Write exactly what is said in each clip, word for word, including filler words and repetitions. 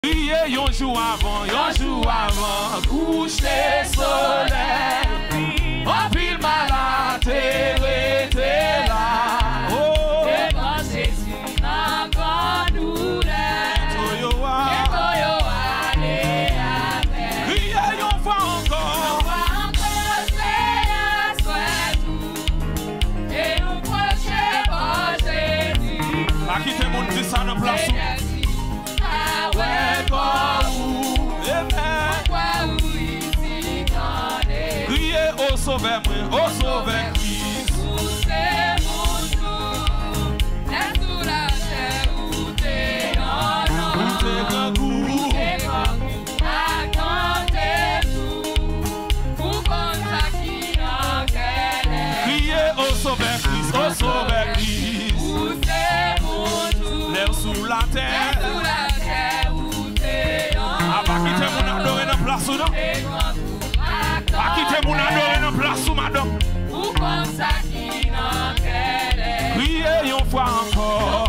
Priez yon jour avant, yon jour avant, coucher soleil. En pile malade, t'es là. Oh, et quand Jésus n'a pas douleur, et toi yo allez avec. priez yon fois encore. Encore c'est à soi tout, et nous prochains par Jésus. Pas quitter mon dit ça dans place. Ah ouais, quoi ou, quoi ou ici quand est. Priez au sauveur, au sauveur Christ. Où c'est mon tour, est sous la terre où t'es en Où t'es grand goût. t'es comme à canter tout, pour qu'on s'acquitte en quelle est. Priez au sauveur Christ, au sauveur Christ. Où c'est mon tour, L'air sous la est terre. sous la terre où t'es en Ah, pas quitter mon adoré dans place ou non? t'es comme à Pas quitter mon adoré dans place ou madame? pour qu'on s'acquitte en quelle est. Priez yon fois encore.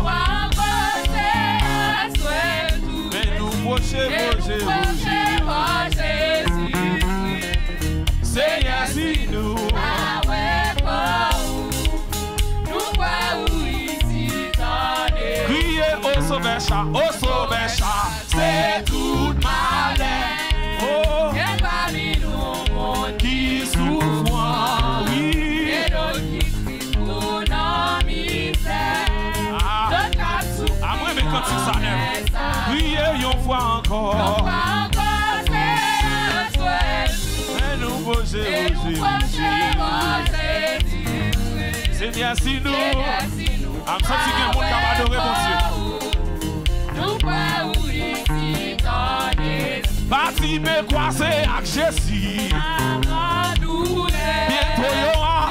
Mais nous procher, procher, procher. Seigneur, si nous. Criez au sauveur chat, au sauveur chat. C'est tout malin. Oh, qui souffre, oui. Ah, à moi, mais quand c'est ça, n'aime. Criez yon fois encore. Mais nous procher, procher, procher. Seigneur, si nous. I'm sorry to get one cab adoré, monsieur. Bati me croisé avec Jésus. Bientôt y'aura.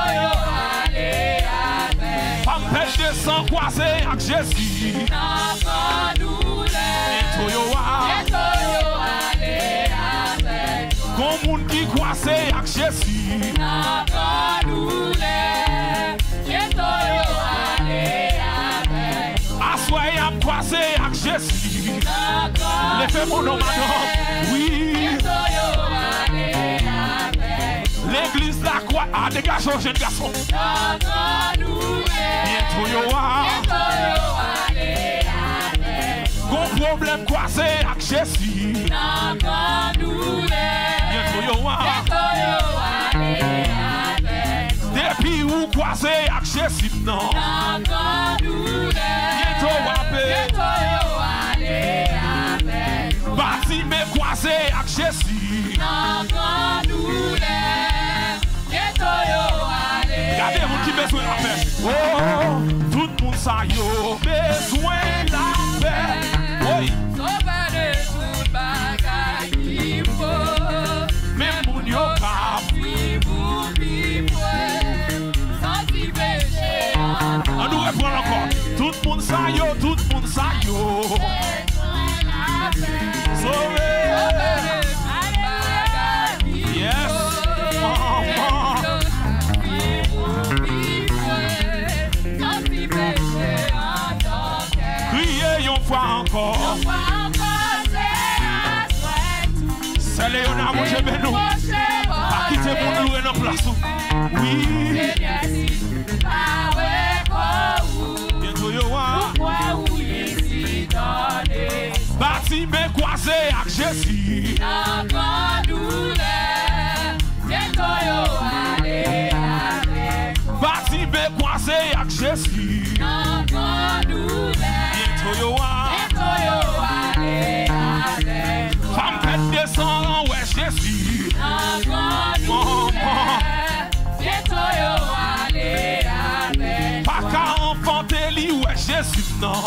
Femme pêche de sang croisé avec Jésus. Bientôt y'aura. Comme moun qui croisé avec Jésus. Assoyez à me croiser avec Jésus. Les faits mon nom madame. Oui. L'église la croix. Ah, dégageons jeune garçon. Bientôt y'aura. Gon problème croisé avec Jésus. Bientôt y'aura. Depuis où croisé avec Jésus, non. Bientôt wapé. Bati me croisé avec Jésus. Regardez mon qui besoin de la paix. Oh, tout le monde ça yo besoin de la paix. Oui. Même mon yo cap. On nous reprend encore. Tout le monde ça yo, tout le monde ça yo. Sauvé. Yes. Maman. Criez yon fois encore. C'est Léonard, mon Dieu, mais nous. Pas quitter mon loué dans place. Oui. Bientôt y'aura. Bati me croisé avec Jésus. Bati me croisé avec Jésus. Bientôt y'aura. Femme pète descend, ouais Jésus. Maman. Pas qu'à enfanter li, ouais Jésus, non.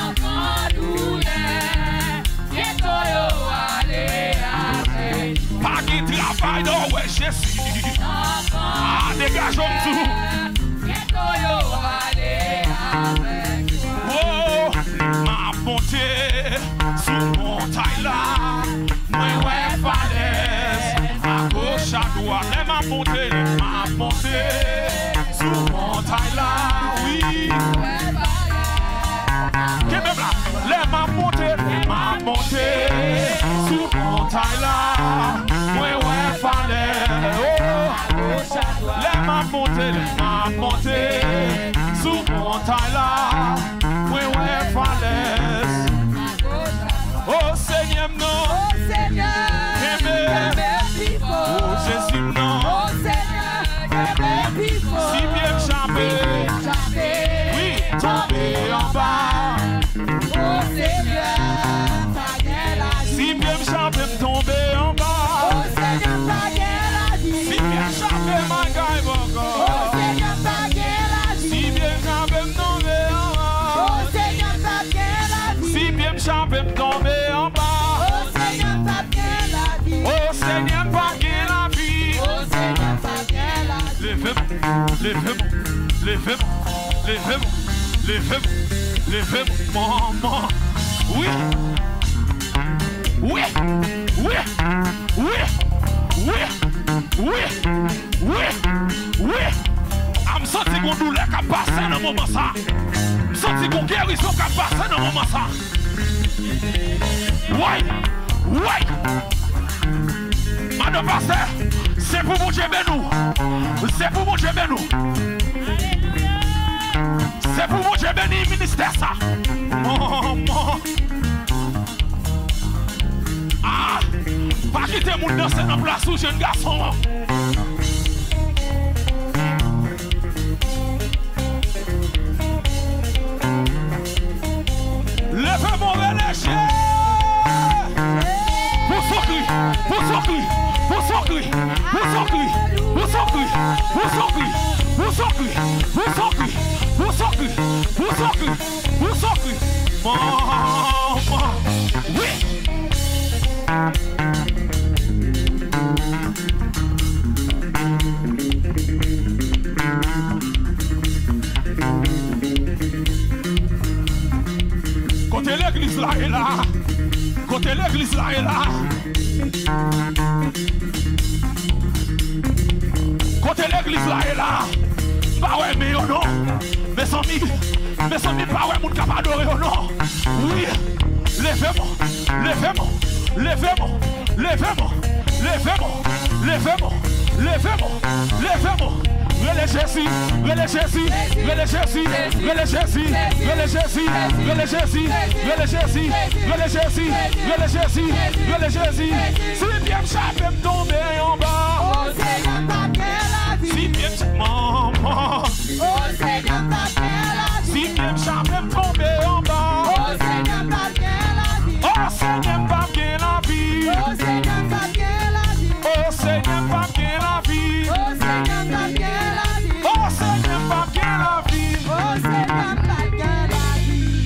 Pas qui travaille, non, ouais Jésus. Ah, dégageons tout. Oh, ma montée sous montagne là. Moi, ouais, falaise. À gauche, à droite, les ma montée, ma montée sous montagne là, oui. Que même là, les ma montée, ma montée. monté, m'a monté sous montagne là, moi ouais falaise. Oh Seigneur non, Oh Seigneur, oh Jésus non, oh Seigneur, si bien chamé, oui, tombé en bas. oh Seigneur, Si bien chamé, tombé en bas. oh Seigneur, Si bien chamé, ma gueule, mon oh corps. Seigneur, Si bien chamé, tombé en bas. oh Seigneur, Si bien chamé, tombé en bas. oh Seigneur, Oh Seigneur, pas bien la vie. oh Seigneur, Levez-moi, levez-moi, levez-moi, levez-moi, levez-moi, levez-moi, maman. Oui, oui, oui, oui, oui, oui, oui, oui. I'm senti qu'on douleur qui a passé dans le moment ça. I'm senti qu'on guérison qui a passé dans le moment ça. Oui, oui. Madame Pasteur, c'est pour mon Dieu nous. C'est pour mon Dieu nous. C'est pour mon Dieu béni ministère ça. Oh, oh. Ah, pas quitter mon danser dans la place où jeune garçon. Levez mon relâché. Pour son cri, pour son cri, pour son cri, pour son cri, pour son cri, pour son cri, pour son cri, pour son cri, pour son cri, pour son cri, pour son cri. Maman, oui. Côté l'église là et là. Côté l'église là et là. Côté l'église là et là. Pas ouais mais non. Mes amis, mes amis pas ouais moun capable adorer non. Oui. Levez-moi, levez-moi, levez-moi, levez-moi, levez-moi, levez-moi, levez-moi, levez-moi. Relais Jésus, relais Jésus, relais Jésus, relais Jésus, relais Jésus, relais Jésus, relais Jésus, relais Jésus, relais Jésus, relais Jésus. Si bien chape me tomber en bas. oh Seigneur, ta la vie, Si bien maman. oh Seigneur, ta la vie, Si bien chape me tomber en bas. oh Seigneur, ta la vie, Oh Seigneur, pas bien la vie. oh Seigneur, ta la vie, Oh Seigneur, pas bien la vie. oh Seigneur, ta la vie, Oh Seigneur, pas bien la vie. oh Seigneur, ta la vie.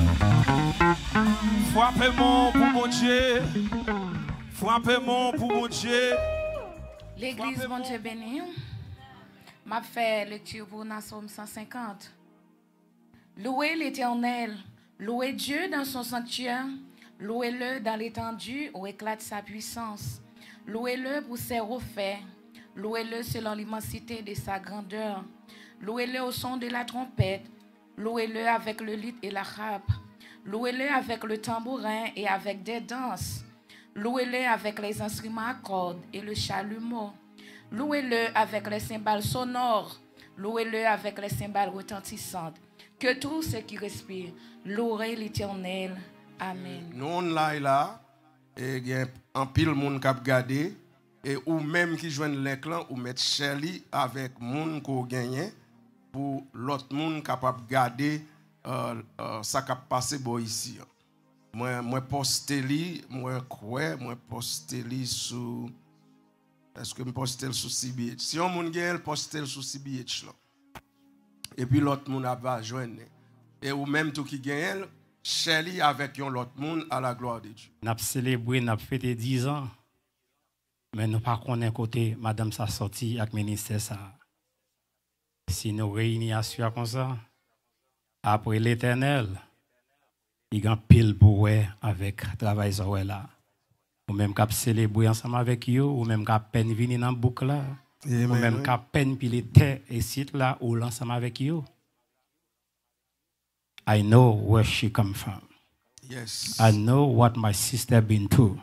Frappez-moi pour mon Dieu. Frappez-moi pour mon Dieu. L'église, bon Dieu béni, m'a fait lecture pour dans Psaume cent cinquante. Louez l'Éternel, louez Dieu dans son sanctuaire, louez-le dans l'étendue où éclate sa puissance, louez-le pour ses refaits, louez-le selon l'immensité de sa grandeur, louez-le au son de la trompette, louez-le avec le luth et la harpe, louez-le avec le tambourin et avec des danses. Louez-le avec les instruments à cordes et le chalumeau. Louez-le avec les cymbales sonores. Louez-le avec les cymbales retentissantes. Que tout ce qui respire, louez l'Éternel. Amen. Nous on là et là, et il y a un pile monde qui a regardé, et ou même qui joignent l'écran, ou mettre Shirley avec monde qui a gagné, pour l'autre monde capable de garder euh, euh, ça qui a passé ici. Moi, moi posté li, moi quoi, moi posté li sur, est-ce que je posté sur C B H? Si on moun gagne, posté sur C B H là. Et puis l'autre moun a va joindre. Et ou même tout qui gagne, Shirley avec yon l'autre monde à la gloire de Dieu. N'a célébré, n'a fêté dix ans, mais nous pas connaît côté madame sa sorti avec ministère ça. Si nous réunissons à comme ça, après l'Éternel, il y a un pile pour avec travail là. Ou même cap célébrer ensemble avec eux, ou même cap peine venir dans boucle là, ou même cap peine puis les terres et sites là ou ensemble avec eux. I know where she come from. Yes. I know what my sister been through.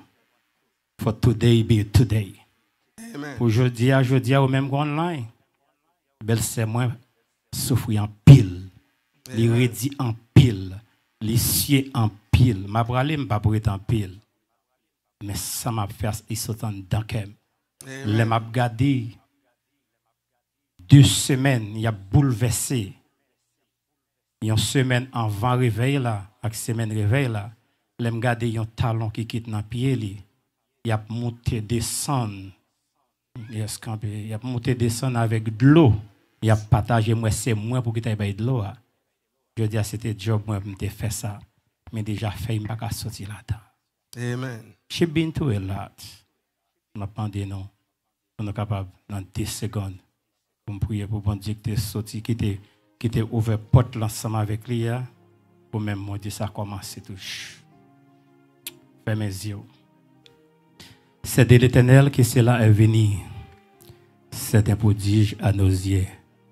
For today be today. Amen. Aujourd'hui, aujourd'hui, ou même online. Belle-sœur, moi, souffrir en pile. Les redis en pile. Les cieux en pile. Ma bralé, m'a pas être en pile. Mais ça m'a fait, ils sont en dankem. Les m'a gardé deux semaines, il a bouleversé. Une semaine avant réveil là, avec semaine réveil là, les m'a gardé un talon qui quitte dans pied li. Il a monté descendre. Il a monté descendre avec de l'eau. Il a partagé moi c'est moi pour qu'il ait de l'eau. Je dis c'était job moi me faire ça, mais déjà fait il pas sortir là-dedans. Amen. J'ai been to a lot. On a pendé non. On est capable dans dix secondes pour me prier pour bon Dieu qui sorti qui était qui était ouvert porte l'ensemble avec lui pour même moi dire ça commence tout. Fermez les yeux. C'est de l'Éternel que cela est venu. C'est un prodige à nos yeux.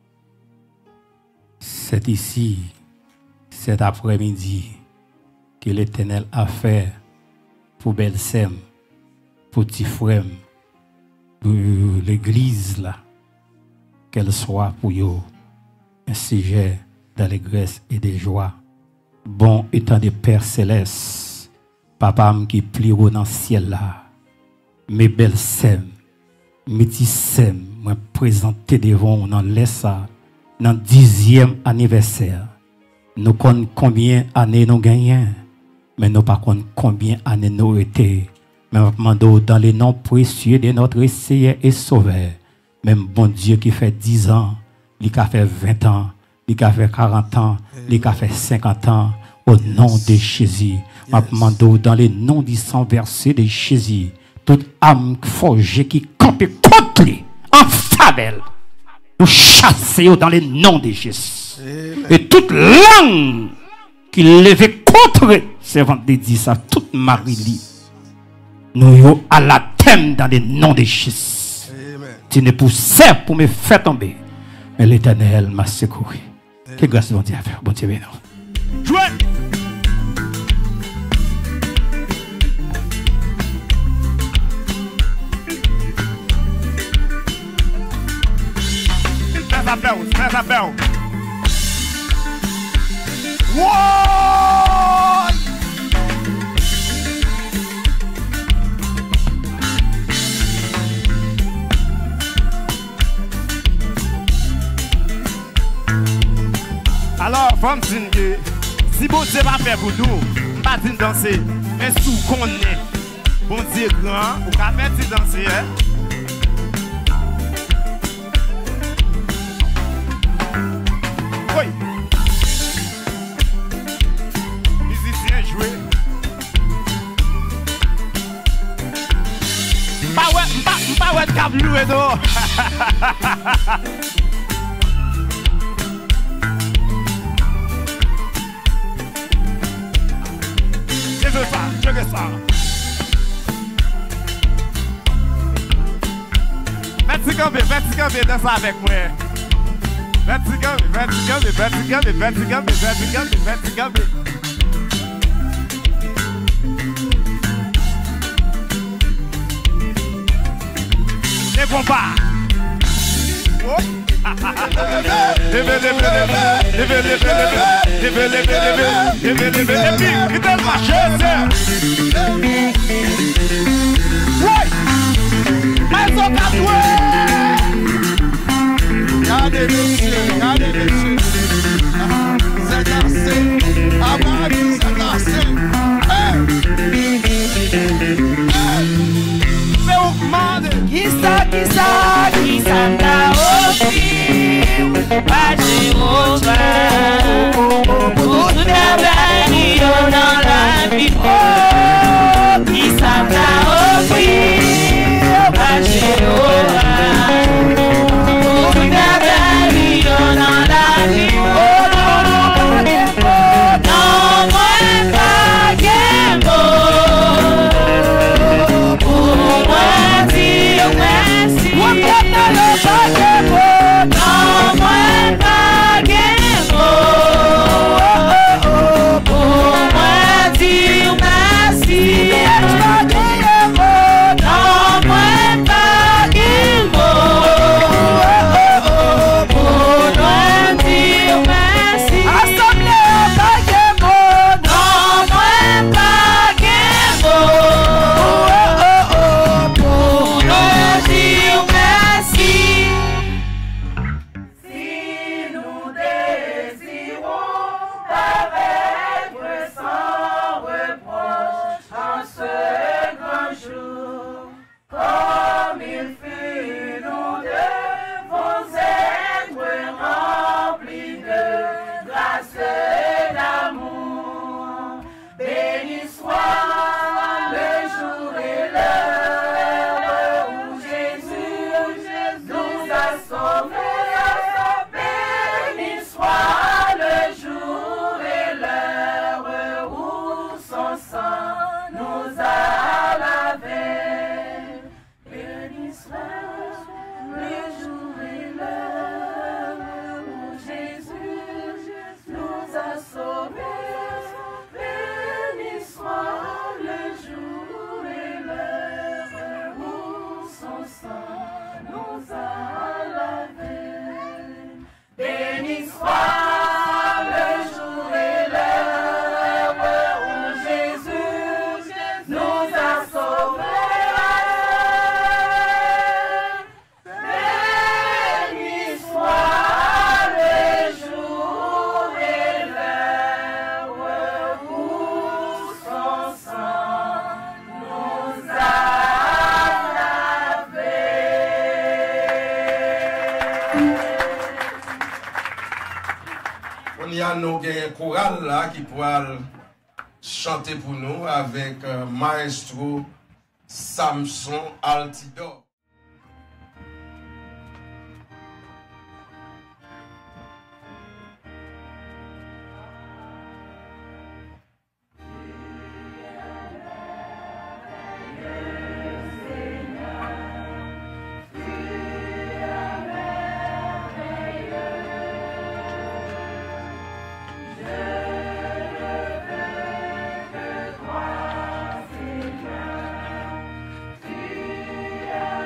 C'est ici, cet après-midi, que l'Éternel a fait pour Belsem, pour Tifrem, pour l'église là, qu'elle soit pour eux un sujet d'allégresse et de joie. Bon étant des Pères célestes, papa qui plie dans le ciel là, mes Belsem, mes Tissem, me présenter devant dans l'essa, dans le dixième anniversaire. Nous connaissons combien d'années nous gagnons, mais nous ne connaissons pas combien d'années nous été. Mais nous demandons dans les noms précieux de notre Seigneur et Sauveur, même bon Dieu qui fait dix ans, il a fait vingt ans, il a fait quarante ans, il a fait cinquante ans, au nom de Jésus. Nous demandons dans les noms du sang versé de Jésus, toute âme forgée qui campe contre lui, en faveur, nous chassons dans les noms de Jésus. Amen. Et toute langue qui levait contre servant de Dieu, ça, toute Marie-Lie, nous y à la thème dans les noms de Jésus. Amen. Tu ne poussais pour me faire tomber, mais l'Éternel m'a secouru. Que grâce bon Dieu à faire, bon Dieu béni. Jouez! Presta bel, presta bel. Uou! Alors, femme Zingue, si bon Dieu va faire pour nous, pas de danser, mais sous qu'on est, bon Dieu grand, ou qu'à faire de danser, hein? Oui. Musicien joué. Pas ouais, pas pas ouais câble loué non. Je veux ça, je veux ça. Merci Gambé, merci Gambé, danse avec moi. Merci Gambé, merci Gambé, merci Gambé, merci Gambé, merci Gambé, merci Gambé. Ne bon pas. Oh. Levez, levez, levez, levez, levez, levez, levez, levez, levez, levez, et puis, il donne ma chaise. Oui. Mais on a joué. Regardez, messieurs, regardez, messieurs. C'est cassé. Ah, bah, c'est cassé. Mais on demande. Qui ça, qui ça, qui ça t'a offert? Pas de revoir. Pour tout travail dans la vie. Oh, qui ça nous avons un choral là qui pourra chanter pour nous avec euh, maestro Samson Altidor. Yeah.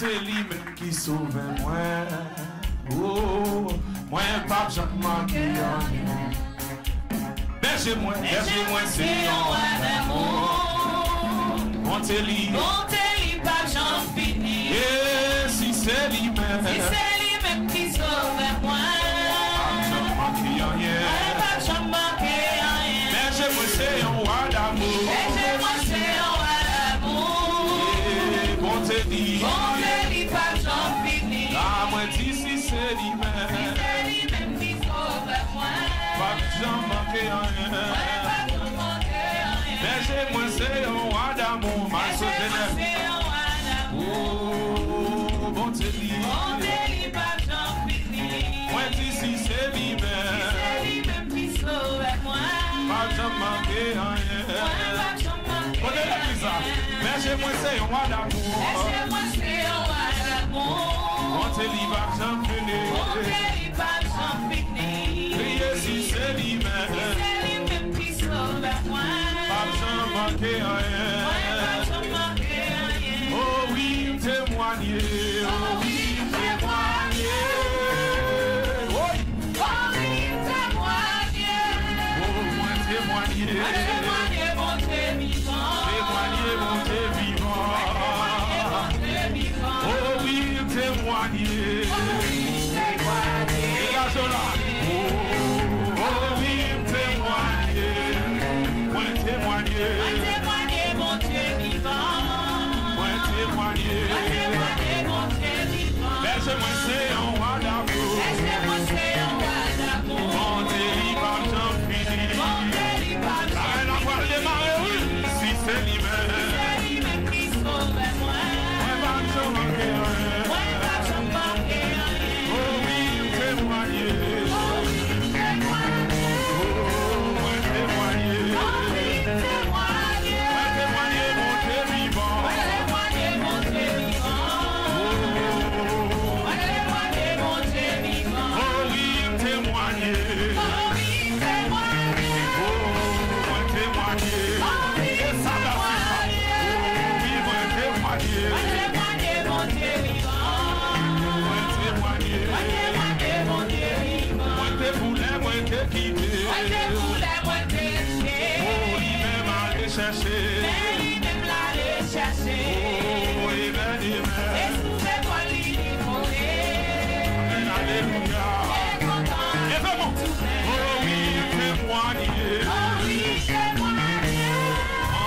c'est lui-même qui sauve moi. Oh, moi, pas j'en manque rien. Bergez-moi, bergez-moi, c'est un amour. Montez lui, Montez lui, pas j'en finis. et si c'est lui-même, Si c'est lui-même qui sauve moi. pas j'en manque rien. Pas j'en manque rien. Bergez-moi, c'est un roi d'amour. Laissez-moi, c'est un roi d'amour. Et montez lui, Montez lui, pas j'en finis. la moi dit si c'est Si lui-même, c'est lui-même qui sauve moi. pas j'en manque rien. Pas j'en manque rien. Bergez-moi, c'est un roi d'amour, ma Laissez-moi, soeur. c'est un roi d'amour. Oh, montez lui, Montez lui, pas j'en finis. moi dit si c'est lui-même, C'est lui-même qui sauve moi. pas j'en manque rien. Pas j'en manque Prenez la rien. pizza. Bergez-moi, c'est un roi d'amour. Laissez-moi, c'est un roi d'amour. Montez lui, pas j'en finis. Montez lui, pas j'en finis. Priez si c'est lui-même, C'est lui-même qui sauve moi. pas j'en manque rien. Pas j'en manque rien. Oh oui, témoignez, oh oui, témoignez. Oui, Oh oui, témoignez. oh moi témoignez. Témoignez, mon Dieu vivant. Témoignez mon Dieu vivant. Témoignez, mon Dieu vivant. Oh oui, témoignez. Témoignez. Dégagez-la. Oh, oh oui, témoignez. Moi témoignez. Témoignez, mon Dieu vivant. Moi témoignez. Témoignez, mon Dieu vivant. Laissez-moi c'est un roi d'amour. Laissez-moi, c'est un roi d'amour. Montez lui par j'en finis. Montez lui, pas La j'en reine a voile démarrer, oui. Si c'est lui-même. C'est lui-même qui sauve moi. Moi pas j'en manque rien. Moi, pas j'en manque rien. Oh oui, témoignez. Oh oui, témoignez. Oh, moi témoignez. Oh oui, témoignez. Moi témoignez mon Dieu vivant. Témoignez, mon Dieu vivant. Témoignez, mon Dieu vivant. Oh oui, témoignez. Oh oui, témoignez. Oh, moi témoignez. Oh oui, Et ça va témoignez. oui, moi témoignez. Témoignez, mon Dieu vivant. Moi témoignez. Témoignez, mon Dieu vivant. Moi te voulais, moi te quitté. Moi, je voulais, moi, te laisser. Oh, lui-même aller chercher. Mais lui-même l'aller chercher. Oh, amen, Et amen. sous ses toiles, il est monté. Amen, alléluia. Et content. Et vraiment. Oh oui, témoignez. Oh oui, témoignez. Oh,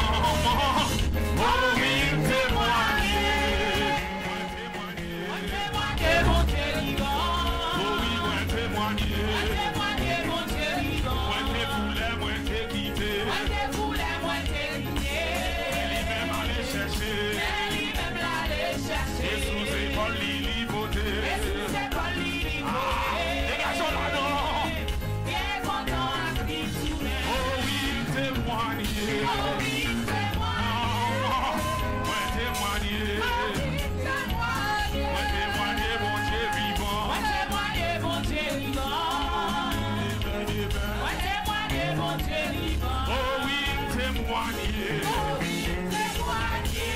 oh oui, témoignez. Moi témoignez. Témoignez, mon Dieu vivant. Oh oui, moi témoignez. Témoignez, mon Dieu vivant. Moi te voulais, moi te quitté. Moi, je voulais, moi, te laisser. Lui-même aller chercher. Mais lui-même l'aller Et chercher. sous épaule, Lili Et beauté. sous ses toiles, il est monté. Dégageons là, non. Bien content, à Christ souverain. Oh oui, témoignez. Oh oui, témoignez. Oh, moi témoignez. Oh oui, témoignez. Moi témoignez, mon Dieu vivant. Moi, témoignez, mon Dieu vivant. Amen, amen. Moi, témoignez, mon Dieu vivant. Oh oui, témoignez. Oh oui, témoignez.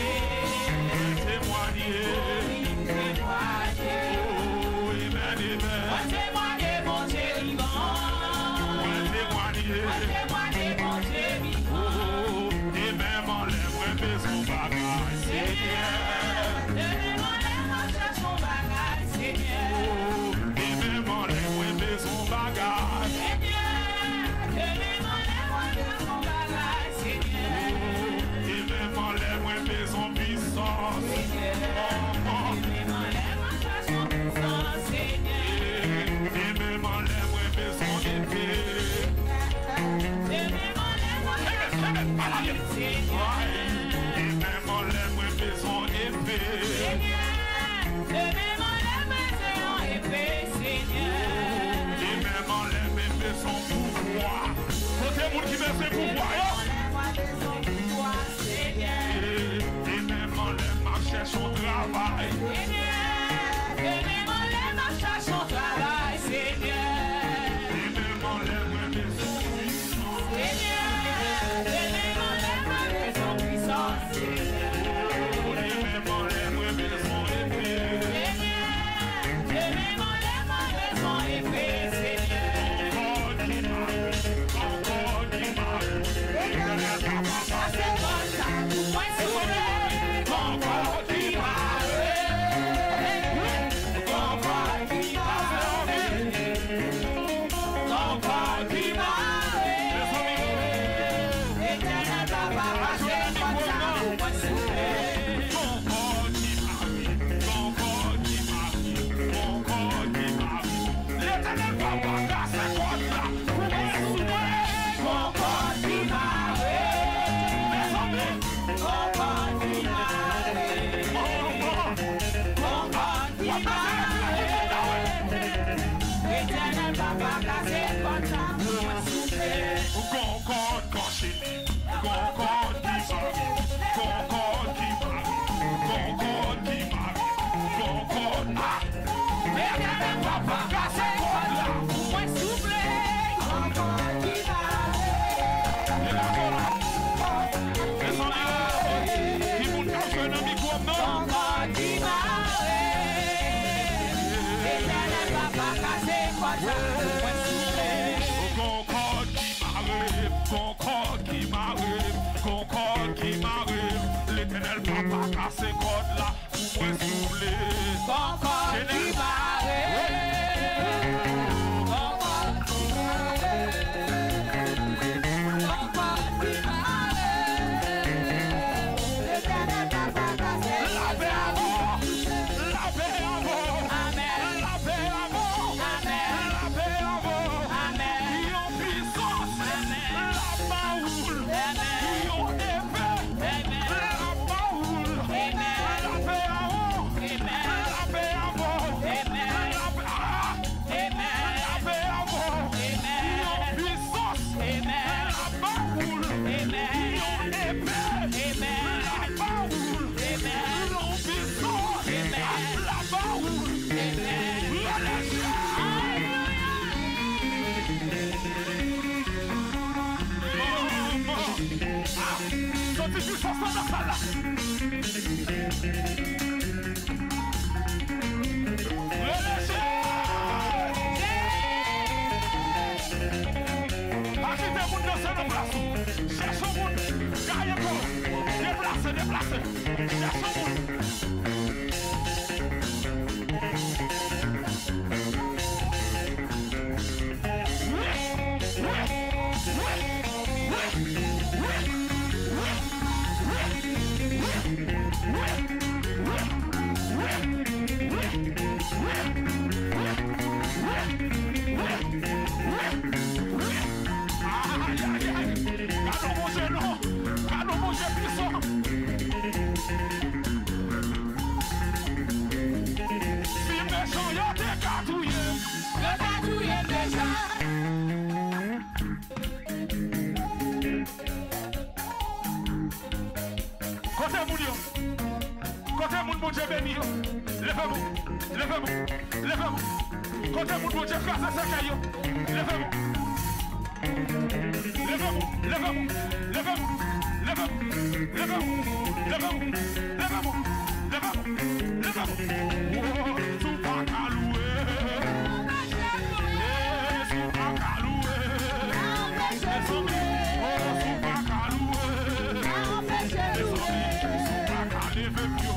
Témoignez. Témoignez. Oh, amen, Moi, amen. témoignez, mon Dieu vivant. Moi témoignez. Moi, témoignez, mon Dieu vivant. Oh, et même en lèvres, un baiser bagage, Seigneur. Donnez-moi les mains, cherche mon bagage, Seigneur. Oh, et même en lèvres, un baiser bagage. Seigneur, donnez-moi les mains, cherche mon bagage, Seigneur. Et même en lèvres, un baiser puissance. Oh, oh. Donnez-moi les mains, cherche mon puissance, Seigneur. Et même en lèvres, un baiser épée. Donnez-moi les mains, cherche mon puissance, Seigneur. Et même en lèvres, un baiser épée. Seigneur, donnez-moi les mains, cherche épée, Seigneur. Et même en lèvres, un baiser pouvoir. Faut que monde qui met ses pouvoirs. Donnez-moi les mains, pouvoir, Seigneur. Et même en lèvres, ma cherche son travail. Seigneur, donnez-moi les mains, cherche mon travail, Seigneur. Et même en lèvres, un baiser puissant. Seigneur, donnez-moi les mains, cherche mon puissance, Seigneur. Et même en lèvres, un baiser épée. senti puissance dans la salle là. Agitez mon dans ce place. Cherchons mon. Gaillez-vous. Déplacez, déplacez. Cherchons mon. Côté mon bon Dieu béni, levez-vous, levez-vous, levez-vous. Côté mon bon Dieu casse sa caillou, levez-vous. Levez-vous, levez-vous, levez-vous, levez-vous, levez-vous, levez-vous, levez-vous, levez-vous, levez-vous. Oh, tout pas qu'à louer. Eh, tout pas qu'à louer. Les amis, oh, tout pas qu'à louer. Les amis, tout pas qu'à lever plus.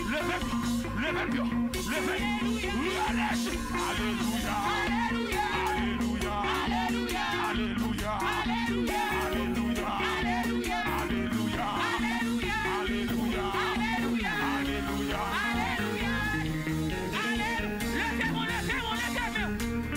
levez, levez, levez, relâchez. Alléluia, Alléluia, Alléluia, Alléluia, Alléluia, Alléluia, Alléluia, Alléluia, Alléluia, Alléluia, Alléluia, Alléluia. Laissez-moi, laissez-moi, laissez-moi.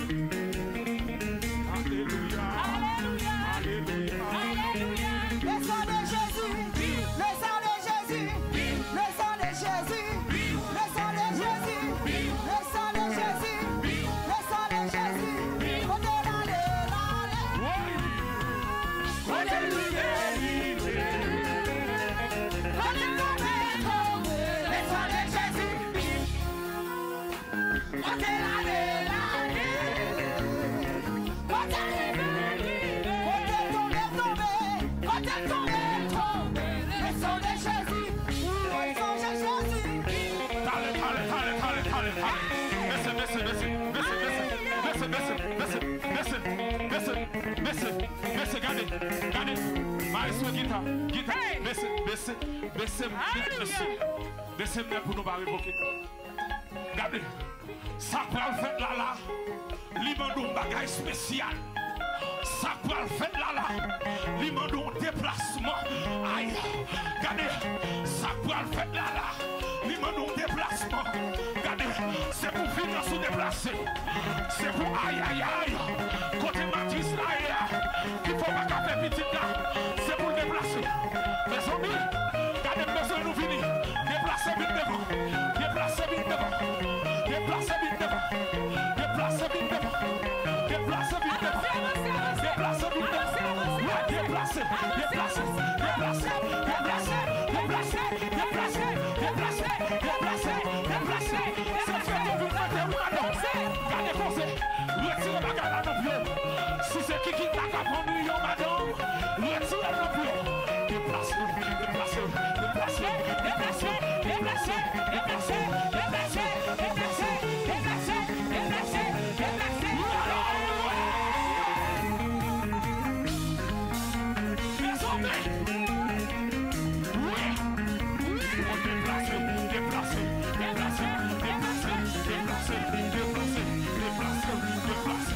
Alléluia, Alléluia, Alléluia, Alléluia. Le sang de Jésus, le sang de Jésus, le sang de Jésus, le sang de Jésus, le sang de Jésus, le sang de Jésus. Côté l'allée, l'allée. Côté l'allée, côté l'allée, le sang de Jésus. Côté l'allée, l'allée. Côté tombé, tombé, côté tombé, tombé. Le sang de Jésus, le sang de Jésus. Allez, allez, allez, allez, allez, allez. Baissez, baissez, baissez, baissez, baissez, baissez, baissez, baissez, baissez, baissez, gardez, gardez. Maestro guitare, guitare, baissez, baissez, baissez, baissez, baissez bien pour nous pas révoquer. Gardez, ça peut le faire là là, l'imandou un bagage spécial. Ça peut le faire là là, l'imandou un déplacement. Aïe, gardez, ça peut le faire là là, l'imandou un déplacement. Gardez, c'est pour finir sous déplacer. C'est pour aïe aïe aïe. Côté Matrice là, il faut pas faire petit là. C'est pour déplacer. Mes amis, gardez, besoin nous finir. Déplacer vite devant. Déplacer vite devant. Déplacer vite devant. Déplacer vite devant. Déplacer vite devant. Déplacer vite devant. Ouais, déplacer. Déplacer. Déplacer. Déplacer. Déplacer. Déplacer. Déplacer. Déplacer. Déplacer. C'est fait que vous faites un madame. Gardez conseil. Retirez ma garde à nos pieds. Si c'est qui qui t'a qu'à prendre yo madame, retirez nos pieds. Déplacer. Déplacer. Déplacer. Déplacer. Déplacer. Déplacer. Déplacer. Déplacer. Déplacer. Déplacer. Déplacer. Déplacer. Oui. Déplacer. Déplacer. Déplacer. Déplacer. Déplacer. Déplacer. Déplacer. Déplacer.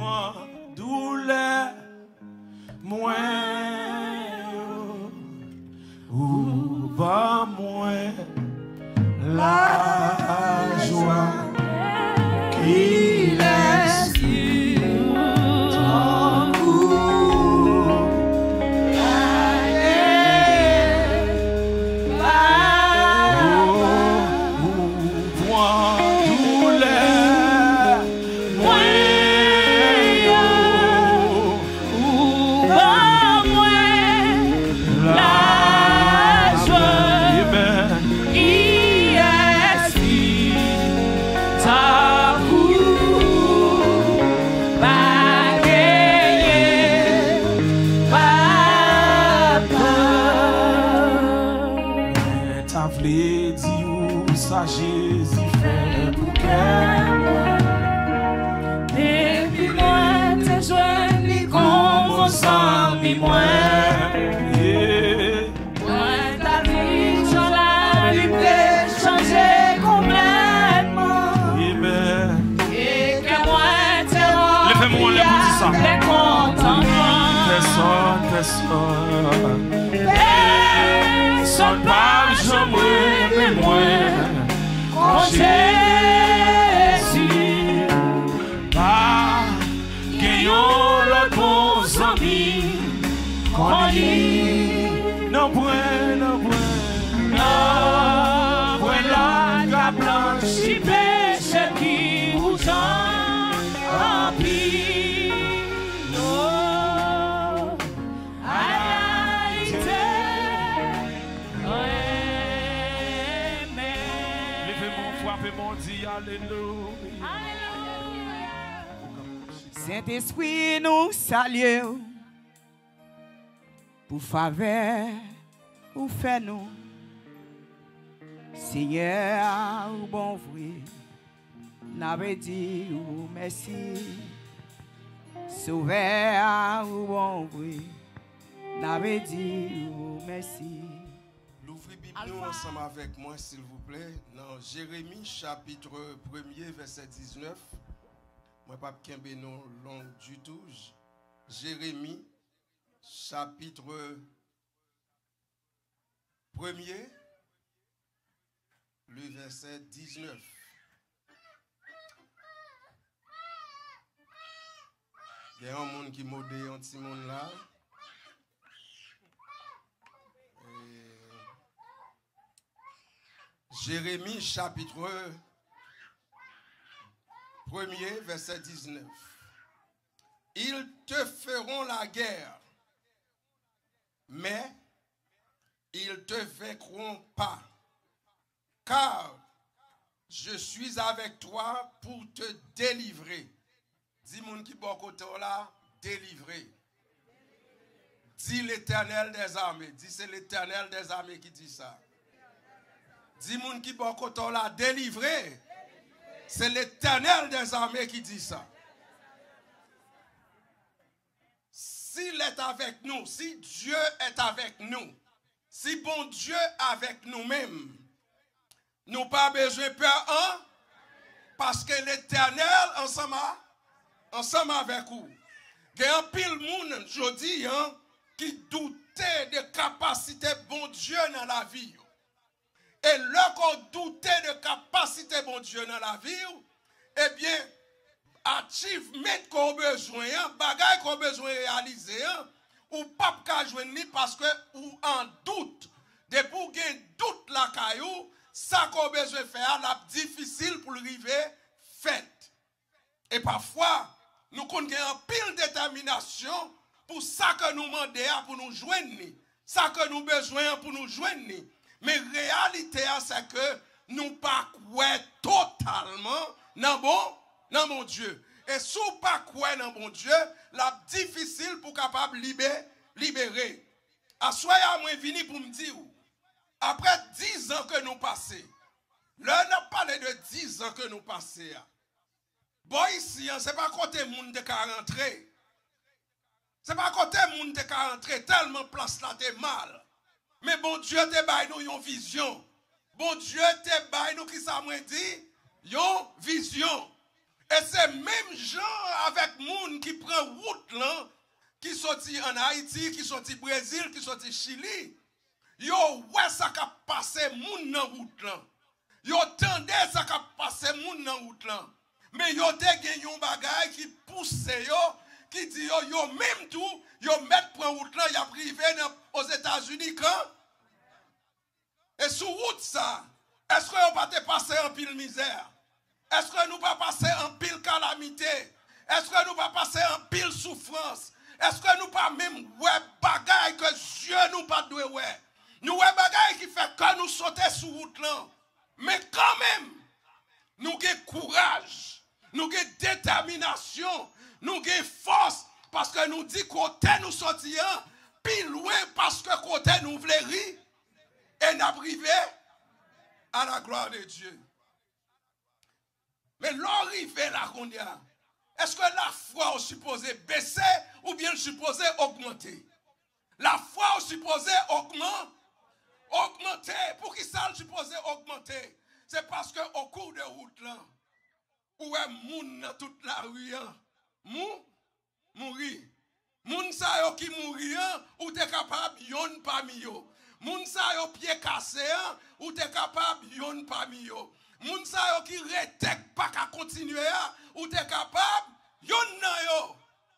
prends douleur, moi, ou pas moi, la joie qu'il est ton goût. Jésus fait pour qu'elle et puis moi, t'es joigné comme mon sang, puis moi, moi, ta vie, j'en la vie peut changer complètement. Amen. Et que moi, t'es rempli, levez-moi les bouts de ça. t'es contentement. Personne, personne, personne pas, je me mais moi. Oh Jésus, pas gagnons le bon ami, qu'on dit, non point, non point, non point la la blanche, si péché qui vous remplit, non, haïté, frappez mon Dieu, alléluia. Saint-Esprit nous saluons pour faveur ou fait nous. Seigneur, ou bon vrai, n'avait dit ou merci. Sauveur ou bon vrai, n'avait dit ou merci. L'ouvrez Bible nous ensemble avec moi, s'il vous plaît, dans Jérémie chapitre premier, verset dix-neuf. Moi, pas kembe non long du tout. Jérémie chapitre premier, le verset dix-neuf. Il y a un monde qui m'a dit un petit monde là. Jérémie chapitre premier, verset dix-neuf. Ils te feront la guerre, mais ils te vaincront pas, car je suis avec toi pour te délivrer. Dis mon qui bon côté là, délivrer. Dis l'Éternel des armées. Dis c'est l'Éternel des armées qui dit ça. Dis moun qui bon côté là, délivré. C'est l'Éternel des armées qui dit ça. S'il est avec nous, si Dieu est avec nous, si bon Dieu est avec nous-mêmes, nous pas besoin de peur, hein? Parce que l'Éternel ensemble, ensemble avec vous. Il y a un pile monde, je dis, hein, qui doutait de capacité bon Dieu dans la vie. Et lorsqu'on doutait de capacité bon Dieu dans la vie, eh bien, achievement qu'on a besoin, bagay qu'on a besoin de réaliser, ou pas qu'à joindre parce que ou en doute, de pour gagner doute la caillou, ça qu'on a besoin de faire, la difficile pour arriver fait. Et parfois, nous avons une pile de détermination pour ça que nous demandons pour nous joindre, ça que nous avons besoin pour nous joindre. Mais la réalité, c'est que nous ne pas totalement dans bon, dans mon Dieu. Et si nous ne pas dans mon Dieu, la difficile pour capable libérer. libérer. À soi, moi venu pour me dire, après dix ans que nous passons, là, on a parlé de dix ans que nous passons. Bon, ici, ce n'est pas côté monde de rentrer. Ce n'est pas côté monde de rentrer, tellement place là, t'es mal. Mais bon Dieu te baille nous une vision. Bon Dieu te baille nous qui ça m'a dit, une vision. Et c'est même gens avec moun qui prend route là, qui sorti en Haïti, qui sorti Brésil, qui sorti Chili. Yo ouais ça qui passé moun dans route là. Yo tendez ça qui passé moun dans route là. Mais yo te gen yon bagay qui pousse yo, qui dit yo yo même tout, yo met prend route là, y a privé aux États-Unis quand. Et sur route ça, est-ce que vous pas te passer en pile misère? Est-ce que nous pas passer en pile calamité? Est-ce que nous pas passer en pile souffrance? Est-ce que nous pas même ouais bagaille que Dieu nous pas doué ouais? Nous ouais bagaille qui fait que nous sauter sur route là. Mais quand même, nous avons courage, nous avons détermination, nous avons force parce que nous dit côté nous sortions, puis loin parce que côté nous voulons rire et nous arrivons à la gloire de Dieu. Mais l'arrivée là qu'on y a, est-ce que la foi est supposée baisser ou bien supposée augmenter? La foi est supposée augmenter. Augmenter. Pour qui ça est supposé augmenter? C'est parce qu'au cours de route là, où est moun dans toute la rue, mou, mourir. Moun sa yo qui mourir, ou t'es capable yon parmi yo. Moun sa yo pied cassé, ou t'es capable yon parmi yo. Moun sa yo qui retek pas qu'à continuer, ou t'es capable yon nan yo.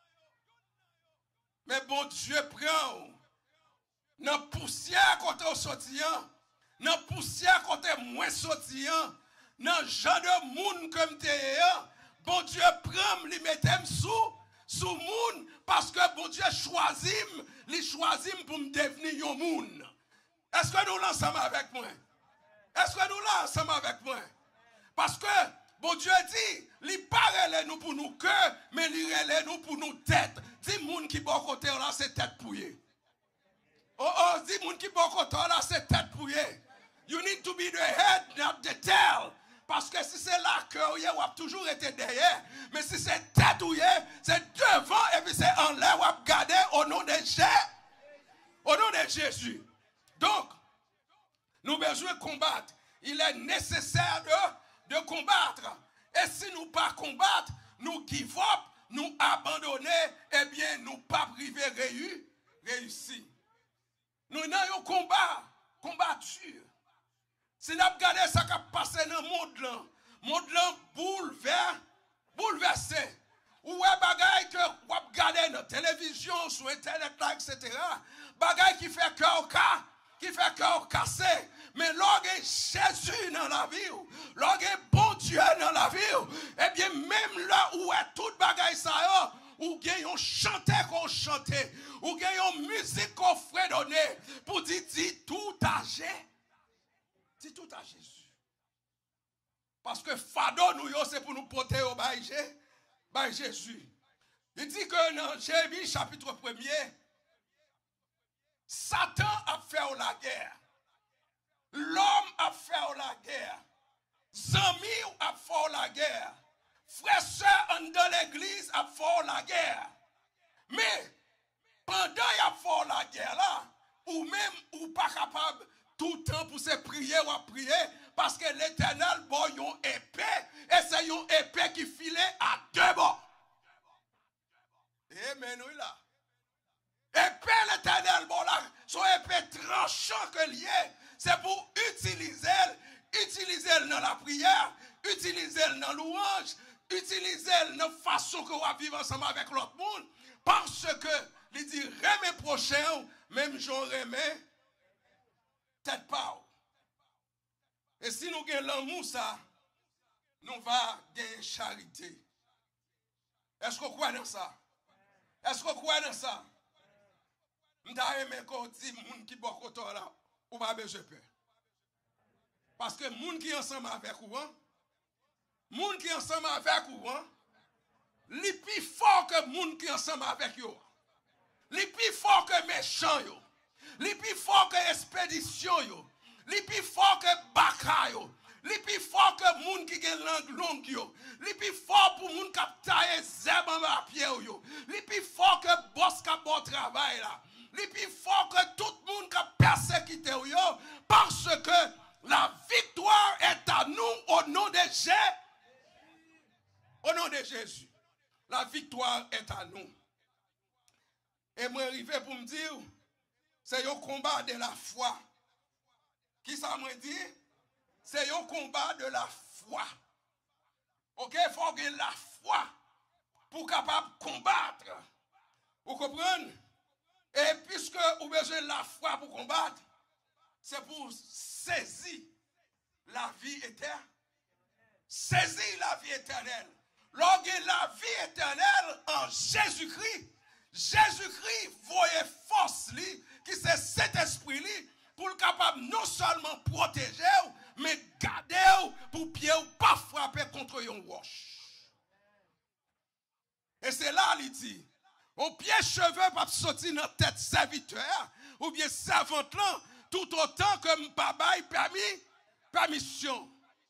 Mais bon Dieu prend dans poussière côté sorti, dans poussière côté moins sorti, dans genre de monde comme t'es, bon Dieu prend li mettem sous sous monde parce que bon Dieu choisit, li choisit pour me devenir un monde. Est-ce que nous l'ensemble avec moi? Est-ce que nous l'ensemble avec moi? Parce que bon Dieu dit, li parle nous pour nous cœur, mais li relè nous pour nous tête. Dis monde qui bon côté là c'est tête pouillée. Oh oh, dis moun qui bon côté là c'est tête pouillée. You need to be the head, not the tail. Parce que si c'est là que vous avez toujours été derrière, mais si c'est tête ou c'est devant et puis c'est en l'air, vous avez gardé au nom de Jésus. Au nom de Jésus. Donc, nous avons besoin de combattre. Il est nécessaire de, de combattre. Et si nous ne pas combattre, nous give up, nous abandonner, eh bien, nous pas priver réussir. Nous avons un combat, combattu. Si nous regardons ce qui a passé dans le monde, le monde bouleversé, bouleversé. Ou est bagaille que vous regardez dans la télévision, sur Internet, et cetera. Bagaille qui fait cœur qui fait cœur cassé. Mais lorsque Jésus dans la vie, lorsque bon Dieu dans la vie, eh bien, même là où est toute bagaille ça, ou gagne un chanteur qu'on chante, ou gagne une musique qu'on ferait donner, pour dire, dis tout âgé. Dis tout à Jésus. Parce que fado nous, c'est pour nous porter au bail Jésus. Il dit que dans Jérémie chapitre premier, Satan a fait la guerre. L'homme a fait la guerre. Zami a fait la guerre. Frères, sœurs dans l'église a fait la guerre. Mais pendant qu'il a fait la guerre là, ou même ou pas capable tout le temps pour se prier ou à prier, parce que l'Éternel bon yon épée, et c'est yon épée qui filait à deux bords. Amen, oui là. Épée l'Éternel bon là, son épée tranchant que lié, c'est pour utiliser, utiliser dans la prière, utiliser dans louange, utiliser dans la façon que vous vivre ensemble avec l'autre monde, parce que, il dit, remets prochain, même j'en remets, tête pas. Et si nous gagnons l'amour, ça, nous allons gagner charité. Est-ce qu'on croit dans ça? Est-ce qu'on croit dans ça? Nous avons aimé qu'on dit, moun qui bon côté là, ou pas besoin de peur. Parce que moun qui ensemble avec vous, moun qui ensemble avec vous, li plus fort que moun qui ensemble avec vous. Li plus fort que méchant yo. Li plus fort que expédition yo. Li plus fort que baka yo. Li plus fort que moun qui gen langue longue yo. Li plus fort pour moun k'ap taille zeb en ma pied yo. Li plus fort que boss k'ap bon travail là. Li plus fort que tout moun k'ap persécuté yo, parce que la victoire est à nous au nom de Jésus. Au nom de Jésus, la victoire est à nous. Et moi, arrivé pour me dire, c'est un combat de la foi. Qui ça m'a dit? C'est un combat de la foi. Ok, il faut que la foi pour capable combattre. Vous comprenez? Et puisque vous avez besoin de la foi pour combattre, c'est pour saisir la vie éternelle. Saisir la vie éternelle. Lorsque la vie éternelle en Jésus-Christ, Jésus-Christ voyait force li, qui c'est cet esprit li, pour le capable non seulement protéger, mais garder pour pied ou pas frapper contre une roche. Et c'est là, il dit, au pied cheveux pas sortir dans tête serviteur, ou bien servante là, tout autant que m'pabaye permis, permission.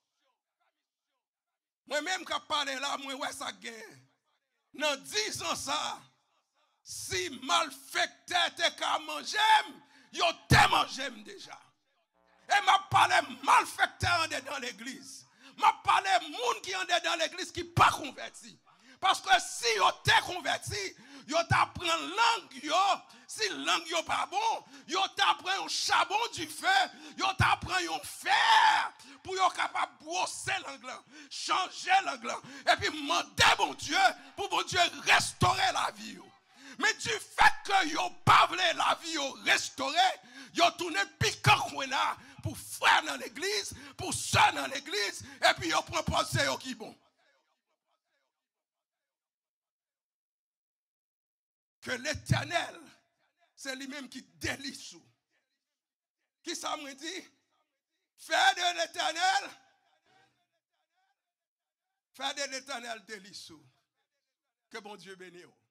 Moi-même, quand je parle là, moi, ouais, ça gagne. Dans dix ans, ça, si malfecteur te ka manger, yo te mangé déjà. Et m'a parlé malfecteur dans l'église. M'a parlé moun qui en dans l'église qui pas converti. Parce que si yo te converti, yo t'apprend langue yo, si langue yo pas bon, yo t'apprend un charbon du feu, yo t'apprend un fer pour yo capable brosser langue, changer langue et puis demander bon Dieu pour bon Dieu restaurer la vie yo. Mais du fait que yo pas voulu la vie yo restaurer, yo tourné piquant là pour frère dans l'église, pour soeur dans l'église et puis yo prend pensée yo qui bon. Que l'Éternel, c'est lui-même qui délice. Qui ça me dit? Faire de l'Éternel, faire de l'Éternel délice. Que bon Dieu bénisse.